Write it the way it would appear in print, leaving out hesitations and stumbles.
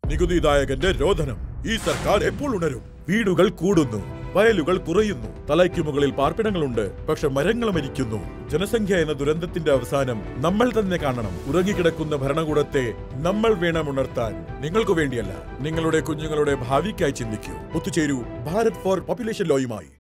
നികുതിദായകന്റെ രോദനം. ഈ സർക്കാർ എപ്പോൾ ഉണരും? വീടുകൾ കൂടുന്നു, വയലുകൾ കുറയുന്നു, തലയ്ക്കു മുകളിൽ പാർപ്പിടങ്ങളുണ്ട്, പക്ഷെ മരങ്ങൾ മരിക്കുന്നു. ജനസംഖ്യ എന്ന ദുരന്തത്തിന്റെ അവസാനം നമ്മൾ തന്നെ കാണണം. ഉറങ്ങിക്കിടക്കുന്ന ഭരണകൂടത്തെ നമ്മൾ വേണം ഉണർത്താൻ. നിങ്ങൾക്ക് വേണ്ടിയല്ല, നിങ്ങളുടെ കുഞ്ഞുങ്ങളുടെ ഭാവിക്കായി ചിന്തിക്കൂ. ഒത്തുചേരൂ ഭാരത് ഫോർ പോപ്പുലേഷൻ ലോയുമായി.